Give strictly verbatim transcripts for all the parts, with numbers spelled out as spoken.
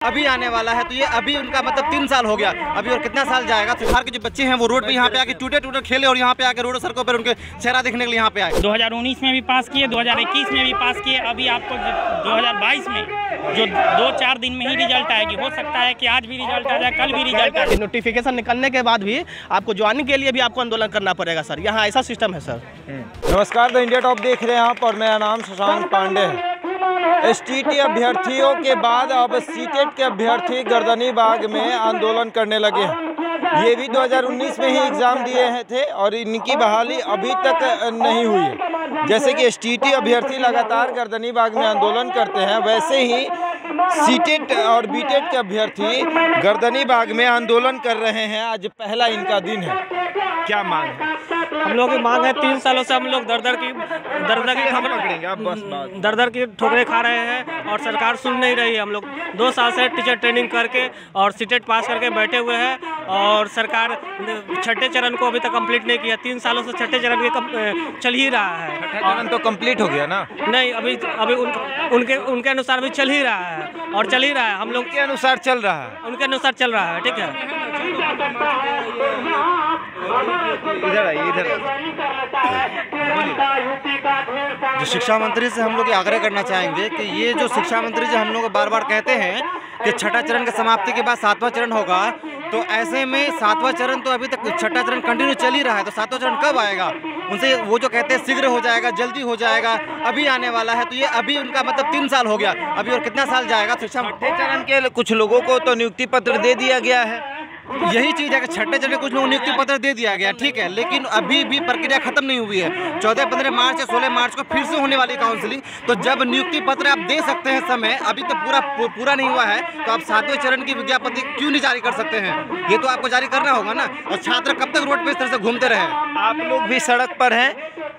अभी आने वाला है, तो ये अभी उनका मतलब तीन साल हो गया अभी, और कितना साल जाएगा। तो बिहार के जो बच्चे हैं वो रोड पे यहाँ पे आके टूटे टूटे खेले और यहाँ पे आके रोड सड़कों पर उनके चेहरा देखने के लिए यहाँ पे आए। दो हज़ार उन्नीस में भी पास किए, दो हज़ार इक्कीस में भी पास किए, अभी आपको दो हज़ार बाईस में जो दो चार दिन में ही रिजल्ट आएगी। हो सकता है कि आज भी रिजल्ट आ जाए, कल भी रिजल्ट आ जाए। नोटिफिकेशन निकलने के बाद भी आपको ज्वाइनिंग के लिए भी आपको आंदोलन करना पड़ेगा सर, यहाँ ऐसा सिस्टम है सर। नमस्कार, द इंडिया टॉप देख रहे हैं आप और मेरा नाम शशांक पांडे है। एस टी टी अभ्यर्थियों के बाद अब सीटेट के अभ्यर्थी गर्दनीबाग में आंदोलन करने लगे हैं। ये भी दो हज़ार उन्नीस में ही एग्ज़ाम दिए हैं थे और इनकी बहाली अभी तक नहीं हुई है। जैसे कि एस टी टी अभ्यर्थी लगातार गर्दनीबाग में आंदोलन करते हैं, वैसे ही सीटेट और बीटेट के अभ्यर्थी गर्दनीबाग में आंदोलन कर रहे हैं। आज पहला इनका दिन है। क्या मांग है? हम लोग की मांग है, तीन सालों से हम लोग दर दर की दर दर की खबर दर दर की ठोकरें खा रहे हैं और सरकार सुन नहीं रही है। हम लोग दो साल से टीचर ट्रेनिंग करके और सीटेट पास करके बैठे हुए हैं और सरकार छठे चरण को अभी तक कंप्लीट नहीं किया। तीन सालों से छठे चरण के चल ही रहा है। छठे चरण तो कंप्लीट हो गया ना? नहीं, अभी अभी उन, उनके उनके अनुसार अभी चल ही रहा है और चल ही रहा है। हम लोग के अनुसार चल रहा है, उनके अनुसार चल रहा है। ठीक है, इधर आइए, इधर जो शिक्षा मंत्री से हम लोग ये आग्रह करना चाहेंगे कि ये जो शिक्षा मंत्री जो हम लोग बार बार कहते हैं कि छठा चरण की समाप्ति के बाद सातवां चरण होगा, तो ऐसे में सातवां चरण तो अभी तक छठा चरण कंटिन्यू चल ही रहा है, तो सातवां चरण कब आएगा? उनसे वो जो कहते हैं शीघ्र हो जाएगा, जल्दी हो जाएगा, अभी आने वाला है, तो ये अभी उनका मतलब तीन साल हो गया अभी, और कितना साल जाएगा? शिक्षा छठे चरण के कुछ लोगों को तो नियुक्ति पत्र दे दिया गया है। यही चीज़ है कि छठे चरण कुछ लोगों नियुक्ति पत्र दे दिया गया, ठीक है, लेकिन अभी भी प्रक्रिया खत्म नहीं हुई है। चौदह पंद्रह मार्च या सोलह मार्च को फिर से होने वाली काउंसलिंग, तो जब नियुक्ति पत्र आप दे सकते हैं समय अभी तक पूरा पूरा नहीं हुआ है, तो आप सातवें चरण की विज्ञापन क्यों नहीं जारी कर सकते हैं? ये तो आपको जारी करना होगा ना। और छात्र कब तक रोड पे इस तरह से घूमते रहे? आप लोग भी सड़क पर हैं,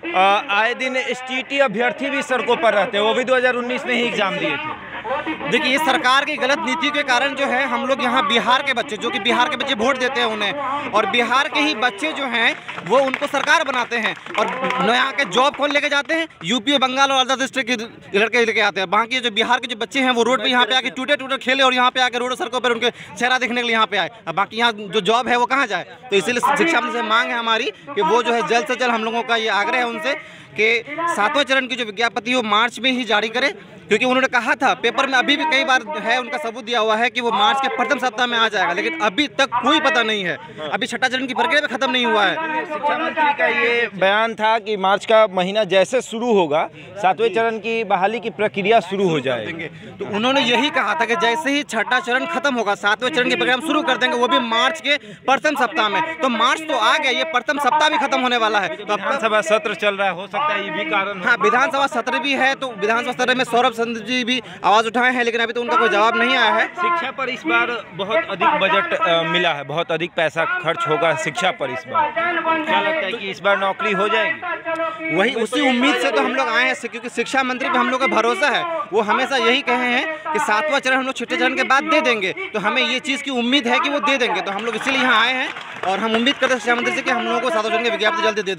आए दिन एस टी टी अभ्यर्थी भी सड़कों पर रहते हैं, वो भी दो हज़ार उन्नीस में ही एग्जाम दिए थे। देखिए, ये सरकार की गलत नीति के कारण जो है हम लोग यहाँ बिहार के बच्चे, जो कि बिहार के बच्चे वोट देते हैं उन्हें, और बिहार के ही बच्चे जो हैं वो उनको सरकार बनाते हैं और यहाँ के जॉब कौन लेके जाते हैं? यूपी, बंगाल और अदर डिस्ट्रिक्ट के लड़के लेके आते हैं। बाकी जो बिहार के जो बच्चे हैं वो रोड पे यहाँ पे आके टूटे टूटे खेले और यहाँ पे आके रोड सड़कों पर उनके चेहरा देखने के लिए यहाँ पे आए। अब बाकी यहाँ जो जॉब है वो कहाँ जाए? तो इसीलिए शिक्षा मंत्री से मांग है हमारी कि वो जो है जल्द से जल्द, हम लोगों का ये आग्रह है उनसे कि सातवें चरण की जो विज्ञापन वो मार्च में ही जारी करे, क्योंकि उन्होंने कहा था पेपर में, अभी भी कई बार है उनका सबूत दिया हुआ है कि वो मार्च के प्रथम सप्ताह में आ जाएगा, लेकिन अभी तक कोई पता नहीं है। अभी छठा चरण की प्रक्रिया भी खत्म नहीं हुआ है। शिक्षा मंत्री का ये बयान था कि मार्च का महीना जैसे शुरू होगा सातवें चरण की बहाली की प्रक्रिया शुरू हो जाएगी। तो उन्होंने यही कहा था कि जैसे ही छठा चरण खत्म होगा सातवें चरण की प्रक्रिया शुरू कर देंगे, वो भी मार्च के प्रथम सप्ताह में। तो मार्च तो आ गया, ये प्रथम सप्ताह भी खत्म होने वाला है। तो विधानसभा सत्र चल रहा है, हो सकता है ये भी कारण। हाँ, विधानसभा सत्र भी है, तो विधानसभा सत्र में सौरभ संधु जी भी आवाज उठाए हैं, लेकिन अभी तो उनका कोई जवाब नहीं आया है। शिक्षा पर इस बार बहुत अधिक बजट आ, मिला है, बहुत अधिक पैसा खर्च होगा शिक्षा पर इस बार। क्या लगता है कि इस बार नौकरी हो जाएगी? वही उसी उम्मीद से तो हम लोग आए हैं, क्योंकि शिक्षा मंत्री पे हम लोग का भरोसा है। वो हमेशा यही कहे हैं कि सातवां चरण हम लोग छठे चरण के बाद दे देंगे, तो हमें ये चीज़ की उम्मीद है कि वो दे देंगे, तो हम लोग इसीलिए यहाँ आए हैं और हम उम्मीद करते हैं शिक्षा मंत्री से कि हम लोगों को सातवें चरण के विज्ञापन जल्दी दे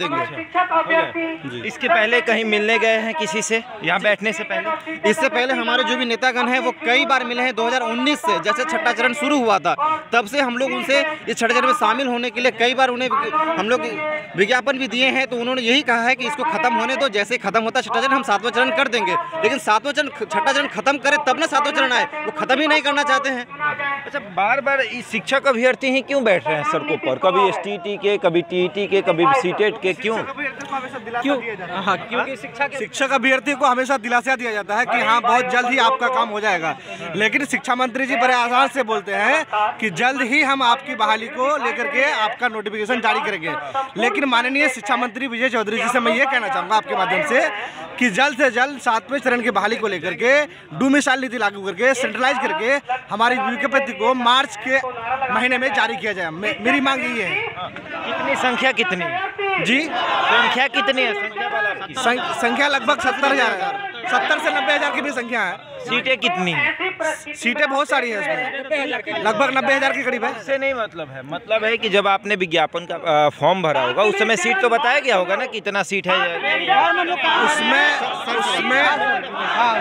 देंगे। इसके पहले कहीं मिलने गए हैं किसी से यहाँ बैठने से पहले? इससे पहले हमारे जो भी नेतागण हैं वो कई बार मिले हैं। दो हज़ार उन्नीस से जैसे छठा चरण शुरू हुआ था तब से हम लोग उनसे इस छठे चरण में शामिल होने के लिए कई बार उन्हें हम लोग विज्ञापन भी दिए हैं, तो उन्होंने यही कहा है कि इसको खत्म होने दो, जैसे खत्म होता है छठा चरण हम सातवां चरण कर देंगे। लेकिन सातवां चरण छठा चरण खत्म करे तब ना सातवां चरण आए, वो खत्म ही नहीं करना चाहते हैं। अच्छा, बार बार इस शिक्षक अभ्यर्थी ही क्यों बैठ रहे हैं सड़कों पर? कभी एस टी टी के, कभी टी ई टी के, कभी सीटेट के, क्यों क्यों? हाँ, क्योंकि शिक्षक अभ्यर्थी को हमेशा दिलासा दिया जाता है कि हाँ बहुत जल्द ही आपका काम हो जाएगा, लेकिन शिक्षा मंत्री जी बड़े आसान से बोलते हैं कि जल्द ही हम आपकी बहाली को लेकर के आपका नोटिफिकेशन जारी करेंगे। लेकिन माननीय शिक्षा मंत्री विजय चौधरी जी से मैं ये कहना चाहूँगा आपके माध्यम से कि जल्द से जल्द सातवें चरण की बहाली को लेकर के डोमिसाइल नीति लागू करके सेंट्रलाइज करके हमारी विज्ञप्ति को मार्च के महीने में जारी किया जाए। मे, मेरी मांग यही है। कितनी संख्या कितनी जी? संख्या कितनी है? संख्या वाला संख्या लगभग सत्तर हजार सत्तर से नब्बे हजार की भी संख्या है। सीटें कितनी हैं? सीटें बहुत सारी है इसमें, लगभग नब्बे हजार के करीब है। इससे नहीं मतलब है, मतलब है कि जब आपने विज्ञापन का फॉर्म भरा होगा उस समय सीट तो बताया गया होगा ना कि इतना सीट है। उसमें उसमें हाँ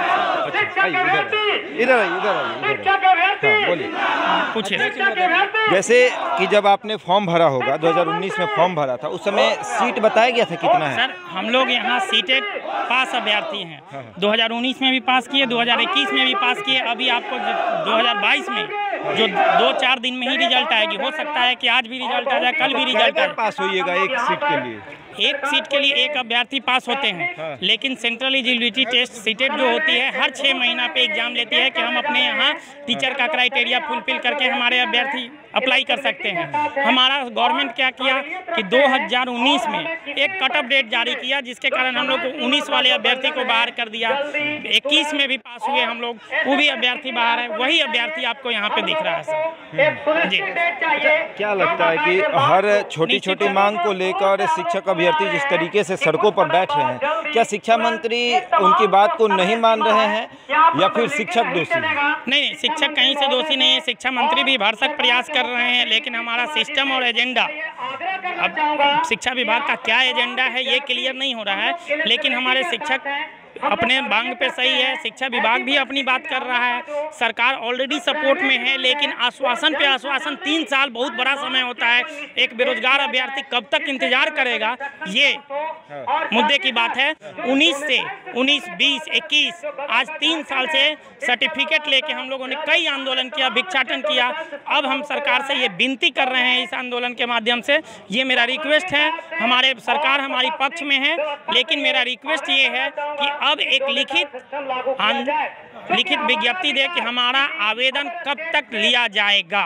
इधर आइए इधर आइए बोलिए पूछिए। जैसे कि जब आपने फॉर्म भरा होगा दो हज़ार उन्नीस में फॉर्म भरा था उस समय सीट बताया गया था कितना है? सर हम लोग यहाँ सीटेड पास अभ्यर्थी हैं। दो हज़ार उन्नीस में भी पास किए, दो हज़ार इक्कीस में भी पास किए। अभी आपको दो हज़ार बाईस में जो दो चार दिन में ही रिजल्ट आएगी, हो सकता है कि आज भी रिजल्ट आ जाए, कल भी रिजल्ट आ जाए। पास होइएगा एक सीट के लिए? एक सीट के लिए एक अभ्यर्थी पास होते हैं, लेकिन सेंट्रल एलिजिबिलिटी टेस्ट सीटेट जो होती है हर छः महीना पे एग्जाम लेती है कि हम अपने यहाँ टीचर का क्राइटेरिया फुलफिल करके हमारे अभ्यर्थी अप्लाई कर सकते हैं। हमारा गवर्नमेंट क्या किया कि दो हज़ार उन्नीस में एक कट ऑफ डेट जारी किया, जिसके कारण हम लोग को उन्नीस वाले अभ्यर्थी को बाहर कर दिया। इक्कीस में भी पास हुए हम लोग, वो भी अभ्यर्थी बाहर है। वही अभ्यर्थी आपको यहाँ पे दिख रहा है सर जी। क्या लगता है कि हर छोटी छोटी मांग को लेकर शिक्षक अभ्यर्थी जिस तरीके से सड़कों पर बैठ रहे हैं, क्या शिक्षा मंत्री उनकी बात को नहीं मान रहे हैं या फिर शिक्षक दोषी? नहीं, शिक्षक कहीं से दोषी नहीं है। शिक्षा मंत्री भी भरसक प्रयास कर रहे हैं, लेकिन हमारा सिस्टम और एजेंडा, अब शिक्षा विभाग का क्या एजेंडा है ये क्लियर नहीं हो रहा है। लेकिन हमारे शिक्षक अपने मांग पे सही है, शिक्षा विभाग भी अपनी बात कर रहा है, सरकार ऑलरेडी सपोर्ट में है। लेकिन आश्वासन पे आश्वासन, तीन साल बहुत बड़ा समय होता है। एक बेरोजगार अभ्यर्थी कब तक इंतजार करेगा, ये मुद्दे की बात है। उन्नीस से उन्नीस, बीस, इक्कीस, आज तीन साल से सर्टिफिकेट लेके हम लोगों ने कई आंदोलन किया, भिक्षाटन किया। अब हम सरकार से ये विनती कर रहे हैं इस आंदोलन के माध्यम से, ये मेरा रिक्वेस्ट है। हमारे सरकार हमारी पक्ष में है, लेकिन मेरा रिक्वेस्ट ये है कि अब एक लिखित लिखित विज्ञप्ति दे कि हमारा आवेदन कब तक लिया जाएगा।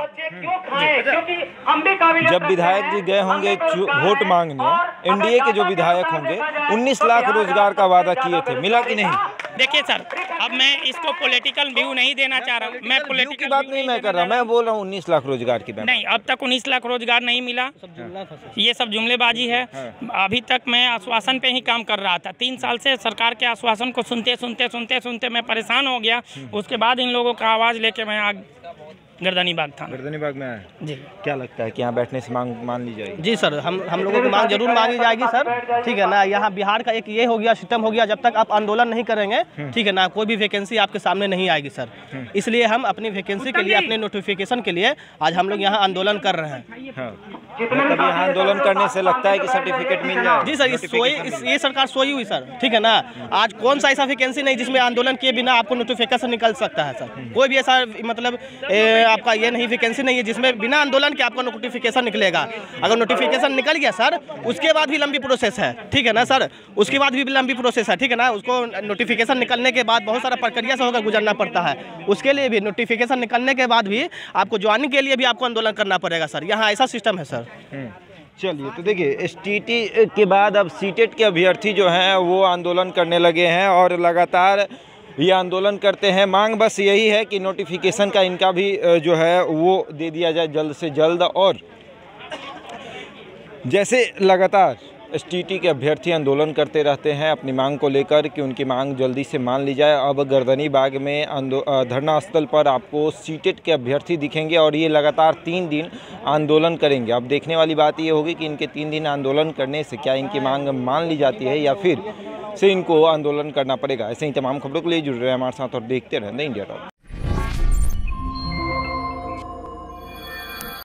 जब विधायक जी गए होंगे वोट मांगने, एनडीए के जो विधायक होंगे उन्नीस लाख रोजगार का वादा किए थे, मिला कि नहीं? देखिए सर, अब मैं इसको पॉलिटिकल व्यू नहीं देना चाह रहा हूँ। मैं पॉलिटिकल की बात नहीं मैं कर रहा, मैं बोल रहा हूँ उन्नीस लाख रोजगार की बात। नहीं, अब तक उन्नीस लाख रोजगार नहीं मिला, ये सब जुमलेबाजी है। अभी तक मैं आश्वासन पे ही काम कर रहा था। तीन साल से सरकार के आश्वासन को सुनते सुनते सुनते सुनते मैं परेशान हो गया। उसके बाद इन लोगों का आवाज़ लेके मैं आग गर्दनी बाग था गर्दनी बाग में आए जी। क्या लगता है कि यहाँ बैठने से मांग मान ली जाएगी? जी सर, हम हम लोगों की मांग जरूर मांगी जाएगी सर, ठीक है ना। यहाँ बिहार का एक ये हो गया, सिस्टम हो गया, जब तक आप आंदोलन नहीं करेंगे, ठीक है ना, कोई भी वैकेंसी आपके सामने नहीं आएगी सर। इसलिए हम अपनी वैकेंसी के लिए, अपने नोटिफिकेशन के लिए आज हम लोग यहाँ आंदोलन कर रहे हैं। हाँ। मतलब यहाँ आंदोलन करने से लगता है कि सर्टिफिकेट मिल जाए? जी सर, इस सोई इस ये सरकार सोई हुई सर, ठीक है ना। आज कौन सा ऐसा वैकेंसी नहीं जिसमें आंदोलन किए बिना आपको नोटिफिकेशन निकल सकता है सर। कोई भी ऐसा मतलब ए, आपका ये नहीं वैकेंसी नहीं है जिसमें बिना आंदोलन के आपको नोटिफिकेशन निकलेगा। अगर नोटिफिकेशन निकल गया सर, उसके बाद भी लंबी प्रोसेस है, ठीक है ना सर। उसके बाद भी लंबी प्रोसेस है, ठीक है ना। उसको नोटिफिकेशन निकलने के बाद बहुत सारा प्रक्रिया से होकर गुजरना पड़ता है। उसके लिए भी नोटिफिकेशन निकलने के बाद भी आपको ज्वाइनिंग के लिए भी आपको आंदोलन करना पड़ेगा सर। यहाँ ऐसा सिस्टम है सर। चलिए, तो देखिए एसटीटी के बाद अब सीटेट के अभ्यर्थी जो हैं वो आंदोलन करने लगे हैं और लगातार ये आंदोलन करते हैं। मांग बस यही है कि नोटिफिकेशन का इनका भी जो है वो दे दिया जाए जल्द से जल्द। और जैसे लगातार एसटीटी के अभ्यर्थी आंदोलन करते रहते हैं अपनी मांग को लेकर कि उनकी मांग जल्दी से मान ली जाए, अब गर्दनी बाग में धरना स्थल पर आपको सीटेट के अभ्यर्थी दिखेंगे और ये लगातार तीन दिन आंदोलन करेंगे। अब देखने वाली बात ये होगी कि इनके तीन दिन आंदोलन करने से क्या इनकी मांग मान ली जाती है या फिर से इनको आंदोलन करना पड़ेगा। ऐसे ही तमाम खबरों के लिए जुड़ रहे हैं हमारे साथ और देखते रहें इंडिया टॉप।